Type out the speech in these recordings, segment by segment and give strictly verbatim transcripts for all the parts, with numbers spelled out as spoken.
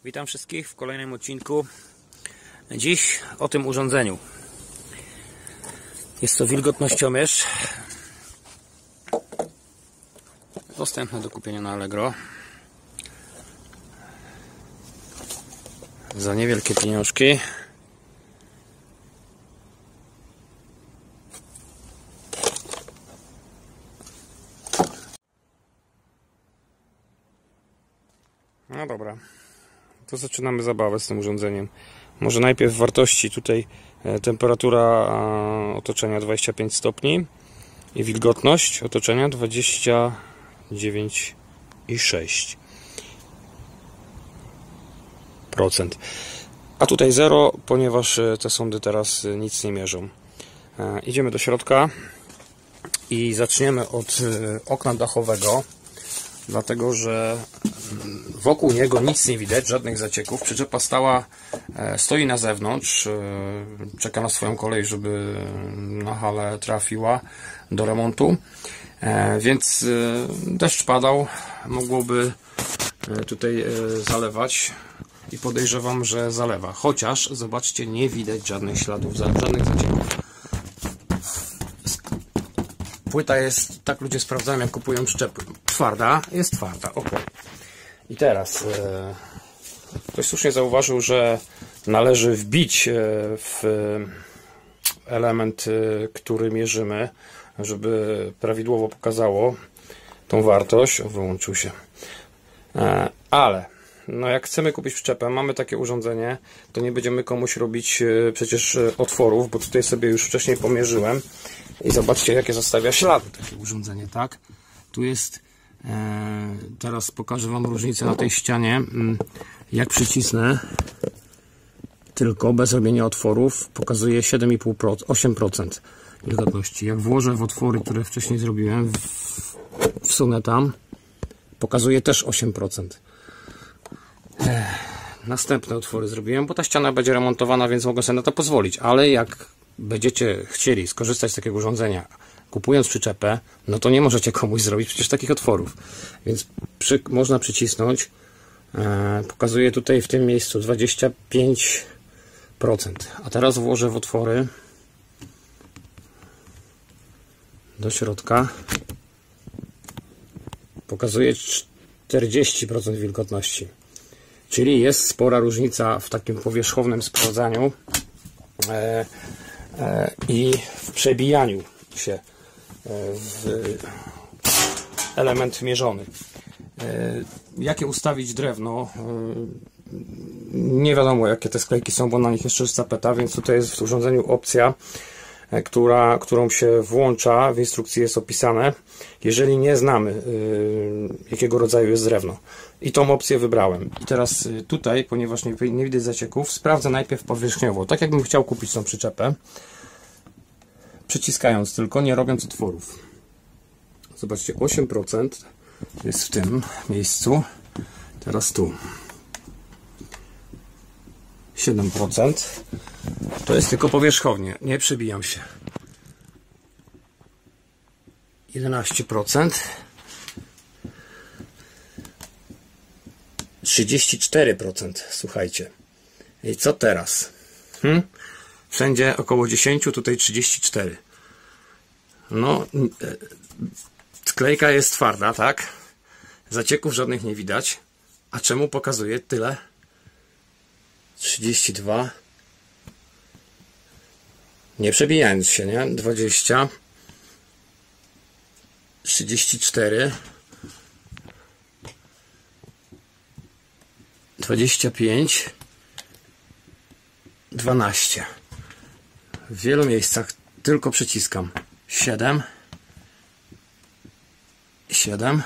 Witam wszystkich w kolejnym odcinku. Dziś o tym urządzeniu. Jest to wilgotnościomierz. Dostępny do kupienia na Allegro. Za niewielkie pieniążki. No dobra. To zaczynamy zabawę z tym urządzeniem. Może najpierw wartości. Tutaj temperatura otoczenia dwadzieścia pięć stopni i wilgotność otoczenia dwadzieścia dziewięć i sześć procent. A tutaj zero, ponieważ te sondy teraz nic nie mierzą. Idziemy do środka i zaczniemy od okna dachowego, dlatego że wokół niego nic nie widać, żadnych zacieków. Przyczepa stała, stoi na zewnątrz, czeka na swoją kolej, żeby na halę trafiła do remontu, więc deszcz padał, mogłoby tutaj zalewać i podejrzewam, że zalewa, chociaż zobaczcie, nie widać żadnych śladów, żadnych zacieków. Płyta jest, tak ludzie sprawdzają, jak kupują szczepy, twarda, jest twarda, ok. I teraz e, ktoś słusznie zauważył, że należy wbić e, w element, e, który mierzymy, żeby prawidłowo pokazało tą wartość. O, wyłączył się. E, ale no jak chcemy kupić przyczepę, mamy takie urządzenie, to nie będziemy komuś robić e, przecież otworów, bo tutaj sobie już wcześniej pomierzyłem i zobaczcie, jakie zostawia ślady takie urządzenie, tak? Tu jest, e, teraz pokażę Wam różnicę na tej ścianie. Jak przycisnę tylko bez robienia otworów, pokazuje siedem i pół procent, osiem procent wilgotności. Jak włożę w otwory, które wcześniej zrobiłem, wsunę tam, pokazuje też osiem procent. E, następne otwory zrobiłem, bo ta ściana będzie remontowana, więc mogę sobie na to pozwolić, ale jak będziecie chcieli skorzystać z takiego urządzenia, kupując przyczepę, no to nie możecie komuś zrobić przecież takich otworów, więc przy, można przycisnąć, e, pokazuje tutaj w tym miejscu dwadzieścia pięć procent, a teraz włożę w otwory do środka, pokazuje czterdzieści procent wilgotności, czyli jest spora różnica w takim powierzchownym sprawdzaniu e, e, i w przebijaniu się w element mierzony. Jakie ustawić drewno? Nie wiadomo, jakie te sklejki są, bo na nich jeszcze jest tapeta, więc tutaj jest w urządzeniu opcja, która, którą się włącza, w instrukcji jest opisane, jeżeli nie znamy, jakiego rodzaju jest drewno. I tą opcję wybrałem. I teraz tutaj, ponieważ nie, nie widać zacieków, sprawdzę najpierw powierzchniowo, tak jakbym chciał kupić tą przyczepę, przyciskając tylko, nie robiąc otworów. Zobaczcie, osiem procent jest w tym miejscu, teraz tu siedem procent, to jest tylko powierzchownie, nie przebijam się. jedenaście procent, trzydzieści cztery procent, słuchajcie. I co teraz? Hmm? Wszędzie około dziesięć, tutaj trzydzieści cztery. No, sklejka jest twarda, tak? Zacieków żadnych nie widać. A czemu pokazuje tyle? trzydzieści dwa. Nie przebijając się, nie? dwadzieścia. trzydzieści cztery. dwadzieścia pięć. dwanaście. W wielu miejscach tylko przyciskam. siedem, siedem,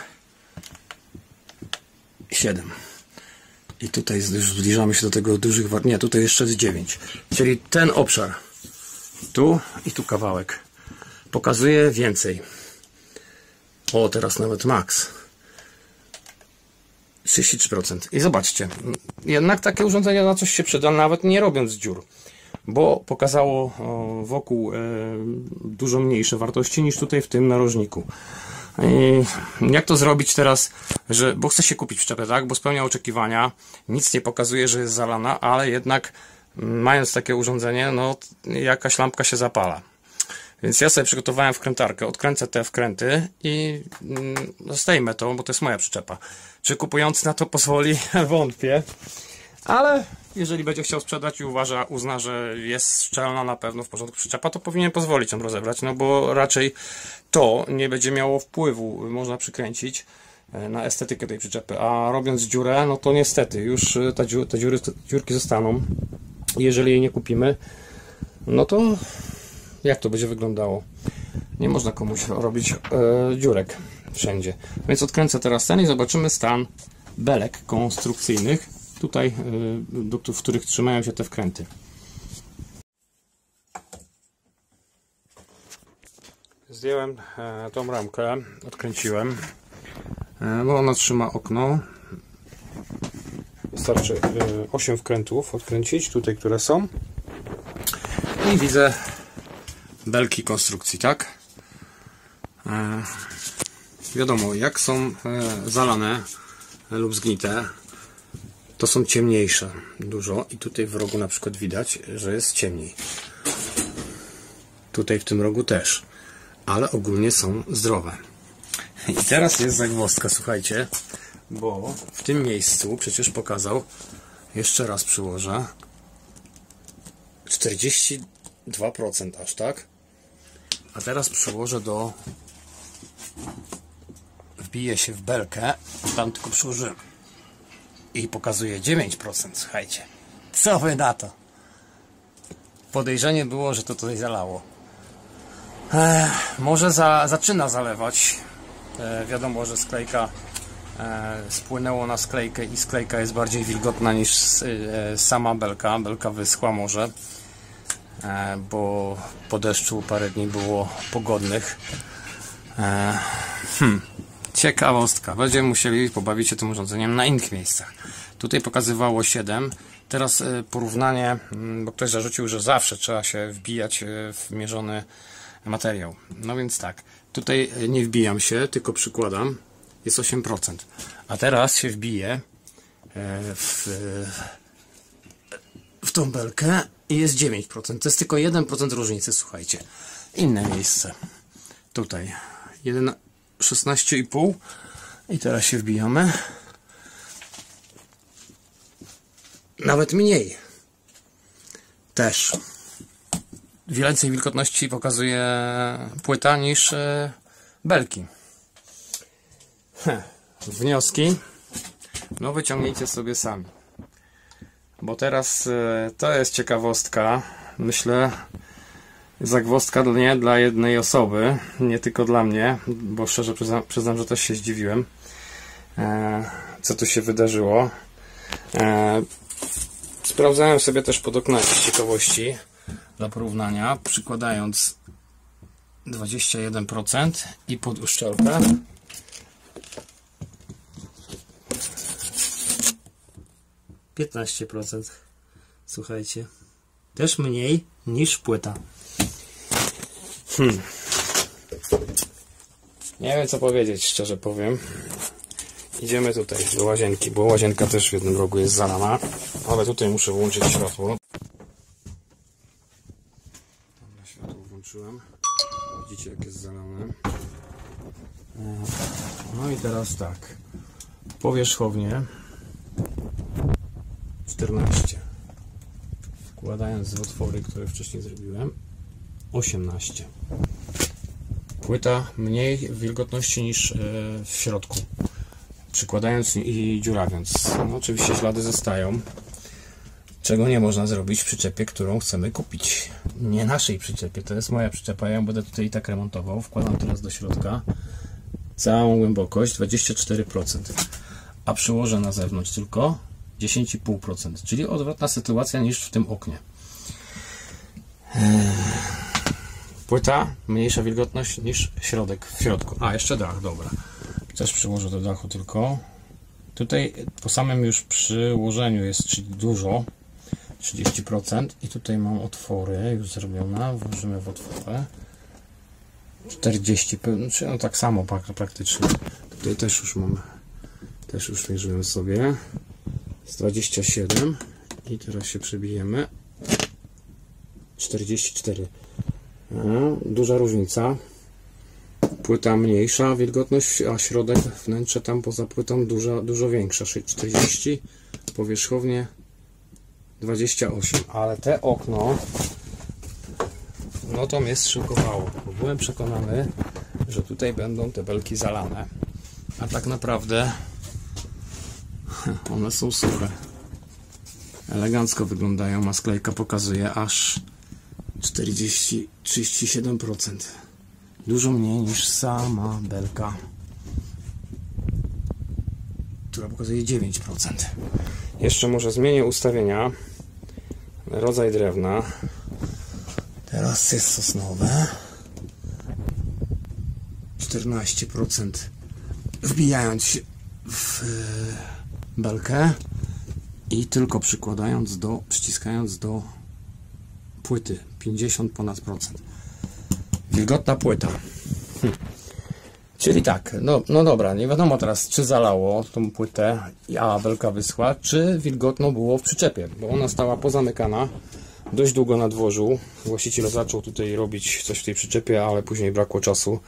siedem. I tutaj już zbliżamy się do tego dużych wart. Nie, tutaj jeszcze jest dziewięć. Czyli ten obszar, tu i tu kawałek, pokazuje więcej. O, teraz nawet max. trzydzieści trzy procent. I zobaczcie, jednak takie urządzenie na coś się przyda, nawet nie robiąc dziur. Bo pokazało wokół dużo mniejsze wartości niż tutaj w tym narożniku. I jak to zrobić teraz, że, bo chcę się kupić przyczepę, tak? Bo spełnia oczekiwania, nic nie pokazuje, że jest zalana, ale jednak mając takie urządzenie, no jakaś lampka się zapala. Więc ja sobie przygotowałem wkrętarkę, odkręcę te wkręty i no, zdejmę to, bo to jest moja przyczepa. Czy kupujący na to pozwoli? Wątpię. Ale jeżeli będzie chciał sprzedać i uważa, uzna, że jest szczelna na pewno, w porządku przyczepa, to powinien pozwolić ją rozebrać, no bo raczej to nie będzie miało wpływu, można przykręcić na estetykę tej przyczepy, a robiąc dziurę, no to niestety już te, dziury, te dziury, te dziurki zostaną. Jeżeli jej nie kupimy, no to jak to będzie wyglądało? Nie można komuś robić e, dziurek wszędzie. Więc odkręcę teraz ten i zobaczymy stan belek konstrukcyjnych, tutaj, e, do, w których trzymają się te wkręty. Zdjąłem e, tą ramkę, odkręciłem, e, bo ona trzyma okno. Wystarczy e, osiem wkrętów odkręcić, tutaj, które są. I widzę belki konstrukcji, tak? E, wiadomo, jak są e, zalane e, lub zgnite, to są ciemniejsze dużo i tutaj w rogu na przykład widać, że jest ciemniej. Tutaj w tym rogu też, ale ogólnie są zdrowe. I teraz jest zagwozdka, słuchajcie, bo w tym miejscu przecież pokazał, jeszcze raz przyłożę, czterdzieści dwa procent aż, tak? A teraz przyłożę do... wbiję się w belkę, tam tylko przyłożyłem i pokazuje dziewięć procent, słuchajcie. Co wy na to? Podejrzenie było, że to tutaj zalało. Ech, może za, zaczyna zalewać. E, wiadomo, że sklejka e, spłynęło na sklejkę i sklejka jest bardziej wilgotna niż e, sama belka. Belka wyschła może, e, bo po deszczu parę dni było pogodnych. E, hmm. Ciekawostka. Będziemy musieli pobawić się tym urządzeniem na innych miejscach. Tutaj pokazywało siedem. Teraz e, porównanie, bo ktoś zarzucił, że zawsze trzeba się wbijać w mierzony materiał. No więc tak, tutaj nie wbijam się, tylko przykładam, jest osiem procent. A teraz się wbiję w, w tą belkę i jest dziewięć procent. To jest tylko jeden procent różnicy, słuchajcie. Inne miejsce. Tutaj szesnaście i pół i teraz się wbijamy. Nawet mniej. Też. Więcej wilgotności pokazuje płyta niż e, belki. Heh. Wnioski no wyciągnijcie sobie sami, bo teraz e, to jest ciekawostka, myślę, zagwozdka nie dla jednej osoby, nie tylko dla mnie, bo szczerze przyznam, przyznam że też się zdziwiłem, e, co tu się wydarzyło. e, sprawdzałem sobie też pod oknami z ciekawości dla porównania, przykładając dwadzieścia jeden procent i pod uszczelkę piętnaście procent. Słuchajcie, też mniej niż płyta. Hmm. Nie wiem co powiedzieć, szczerze powiem. Idziemy tutaj do łazienki, bo łazienka też w jednym rogu jest zalana, ale tutaj muszę włączyć światło. Dobra, światło włączyłem. Widzicie jak jest zalane. No i teraz tak. Powierzchownie czternaście. Wkładając w otwory, które wcześniej zrobiłem, osiemnaście. Płyta mniej wilgotności niż w środku. Przykładając i dziurawiąc. No, oczywiście ślady zostają. Czego nie można zrobić w przyczepie, którą chcemy kupić. Nie naszej przyczepie. To jest moja przyczepa. Ja ją będę tutaj i tak remontował. Wkładam teraz do środka całą głębokość dwadzieścia cztery procent. A przyłożę na zewnątrz tylko dziesięć i pół procent. Czyli odwrotna sytuacja niż w tym oknie. Płyta, mniejsza wilgotność niż środek w środku. A, jeszcze dach, dobra. Też przyłożę do dachu tylko. Tutaj po samym już przyłożeniu jest czyli dużo, trzydzieści procent. I tutaj mam otwory już zrobione. Włożymy w otwory. czterdzieści, no tak samo praktycznie. Tutaj też już mam, też już mierzyłem sobie. Z dwadzieścia siedem i teraz się przebijemy. czterdzieści cztery. No, duża różnica. Płyta mniejsza wilgotność, a środek, wnętrze tam poza płytą dużo, dużo większa. czterdzieści, powierzchownie dwadzieścia osiem. Ale te okno, no to mnie szykowało, bo byłem przekonany, że tutaj będą te belki zalane. A tak naprawdę one są suche. Elegancko wyglądają, a sklejka pokazuje aż czterdzieści trzydzieści siedem procent. Dużo mniej niż sama belka, która pokazuje dziewięć procent. Jeszcze może zmienię ustawienia. Rodzaj drewna. Teraz jest sosnowe. czternaście procent. Wbijając się w belkę i tylko przykładając do, przyciskając do płyty. pięćdziesiąt ponad procent. Wilgotna płyta. Hm. Czyli tak, no, no dobra, nie wiadomo teraz, czy zalało tą płytę, a belka wyschła, czy wilgotno było w przyczepie, bo ona stała pozamykana dość długo na dworzu. Właściciel zaczął tutaj robić coś w tej przyczepie, ale później brakło czasu.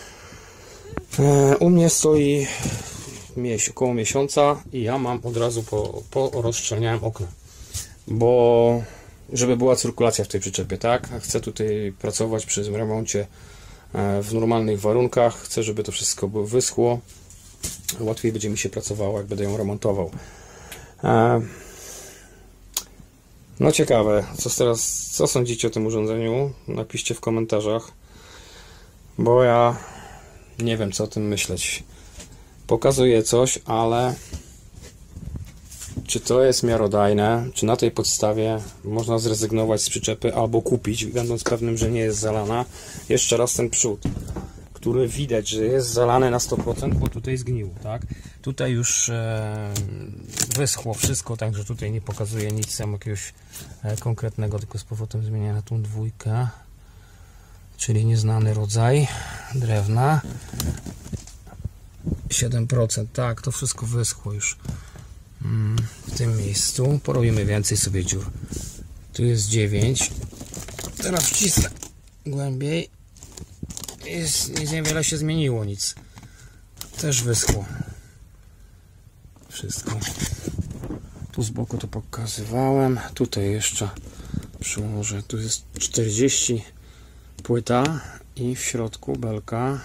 E, u mnie stoi mies około miesiąca i ja mam od razu po, po rozszczelniałem okna, bo żeby była cyrkulacja w tej przyczepie, tak? Chcę tutaj pracować przy remoncie w normalnych warunkach, chcę, żeby to wszystko było wyschło. Łatwiej będzie mi się pracowało, jak będę ją remontował. No ciekawe, co teraz, co sądzicie o tym urządzeniu? Napiszcie w komentarzach, bo ja nie wiem, co o tym myśleć. Pokazuję coś, ale czy to jest miarodajne, czy na tej podstawie można zrezygnować z przyczepy albo kupić, będąc pewnym, że nie jest zalana. Jeszcze raz ten przód, który widać, że jest zalany na sto procent, bo tutaj zgniło, tak? Tutaj już e, wyschło wszystko, także tutaj nie pokazuje nic tam jakiegoś e, konkretnego, tylko z powrotem zmienię na tą dwójkę, czyli nieznany rodzaj drewna. siedem procent, tak, to wszystko wyschło już. W tym miejscu porobimy więcej sobie dziur. Tu jest dziewięć. Teraz wcisnę głębiej. Jest, nic niewiele się zmieniło, nic. Też wyschło wszystko. Tu z boku to pokazywałem. Tutaj jeszcze przyłożę. Tu jest czterdzieści płyta i w środku belka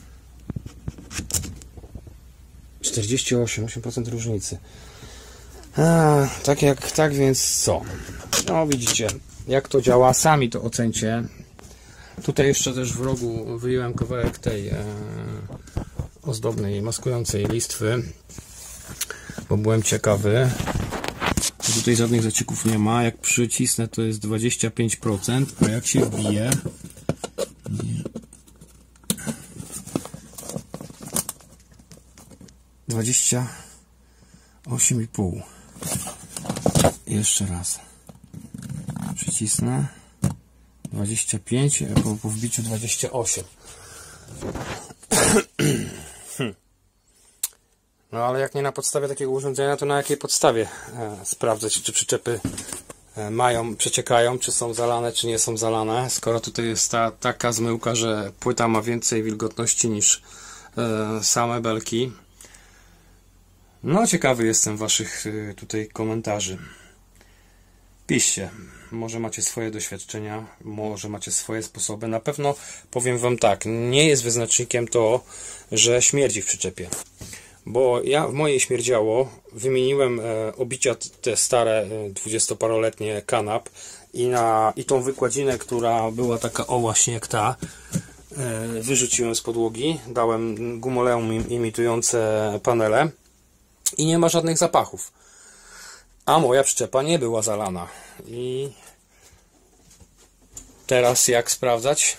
czterdzieści osiem, osiem procent różnicy. A, tak jak, tak więc co? No widzicie, jak to działa, sami to ocencie. Tutaj jeszcze też w rogu wyjąłem kawałek tej e, ozdobnej, maskującej listwy, bo byłem ciekawy. Tutaj żadnych zacieków nie ma. Jak przycisnę, to jest dwadzieścia pięć procent, a jak się wbije, dwadzieścia osiem i pół. Jeszcze raz przycisnę, dwadzieścia pięć, po, po wbiciu dwadzieścia osiem. No ale jak nie na podstawie takiego urządzenia, to na jakiej podstawie e, sprawdzać, czy przyczepy e, mają, przeciekają, czy są zalane, czy nie są zalane, skoro tutaj jest ta taka zmyłka, że płyta ma więcej wilgotności niż e, same belki. No ciekawy jestem waszych e, tutaj komentarzy. Piszcie, może macie swoje doświadczenia, może macie swoje sposoby. Na pewno powiem wam tak, nie jest wyznacznikiem to, że śmierdzi w przyczepie. Bo ja w mojej śmierdziało, wymieniłem e, obicia te stare dwudziestoparoletnie kanap i, na, i tą wykładzinę, która była taka o właśnie jak ta, e, wyrzuciłem z podłogi, dałem gumoleum im, imitujące panele i nie ma żadnych zapachów. A moja przyczepa nie była zalana. I teraz jak sprawdzać?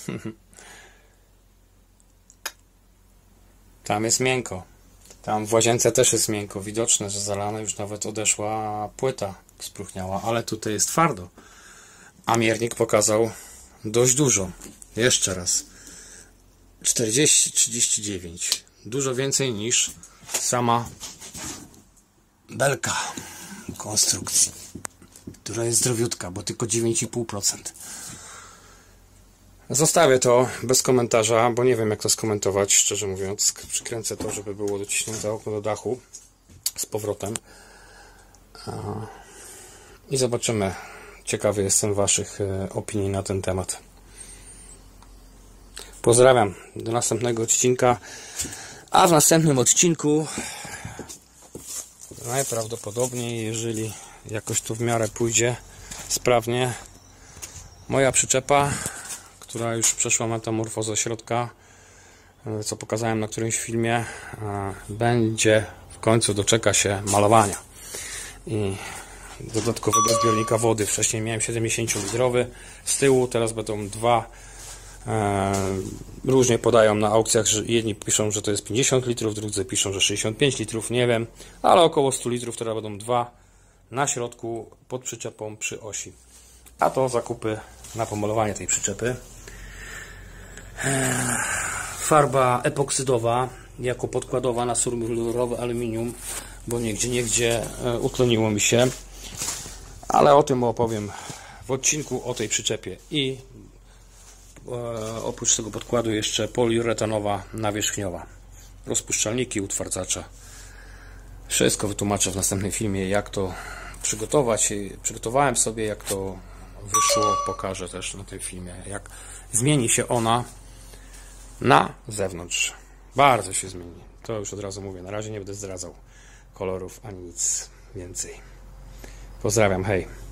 Tam jest miękko. Tam w łazience też jest miękko. Widoczne, że zalana już nawet odeszła płyta, spróchniała. Ale tutaj jest twardo. A miernik pokazał dość dużo. Jeszcze raz. czterdzieści trzydzieści dziewięć. Dużo więcej niż sama belka konstrukcji, która jest zdrowiutka, bo tylko dziewięć i pół procent. Zostawię to bez komentarza, bo nie wiem, jak to skomentować, szczerze mówiąc. Przykręcę to, żeby było dociśnięte okno do dachu z powrotem. I zobaczymy. Ciekawy jestem waszych opinii na ten temat. Pozdrawiam. Do następnego odcinka. A w następnym odcinku najprawdopodobniej, jeżeli jakoś to w miarę pójdzie sprawnie, moja przyczepa, która już przeszła metamorfozę środka, co pokazałem na którymś filmie, będzie w końcu doczeka się malowania i dodatkowego zbiornika wody. Wcześniej miałem siedemdziesięciolitrowy z tyłu, teraz będą dwa. Różnie podają na aukcjach, że jedni piszą, że to jest pięćdziesiąt litrów, drudzy piszą, że sześćdziesiąt pięć litrów, nie wiem, ale około sto litrów teraz będą dwa na środku pod przyczepą przy osi. A to zakupy na pomalowanie tej przyczepy. Farba epoksydowa jako podkładowa na surmurowe aluminium, bo niegdzie, niegdzie utleniło mi się, ale o tym opowiem w odcinku o tej przyczepie. I e, oprócz tego podkładu jeszcze poliuretanowa nawierzchniowa, rozpuszczalniki, utwardzacze. Wszystko wytłumaczę w następnym filmie, jak to przygotować. Przygotowałem sobie, jak to wyszło, pokażę też na tym filmie, jak zmieni się ona na zewnątrz. Bardzo się zmieni. To już od razu mówię. Na razie nie będę zdradzał kolorów ani nic więcej. Pozdrawiam, hej.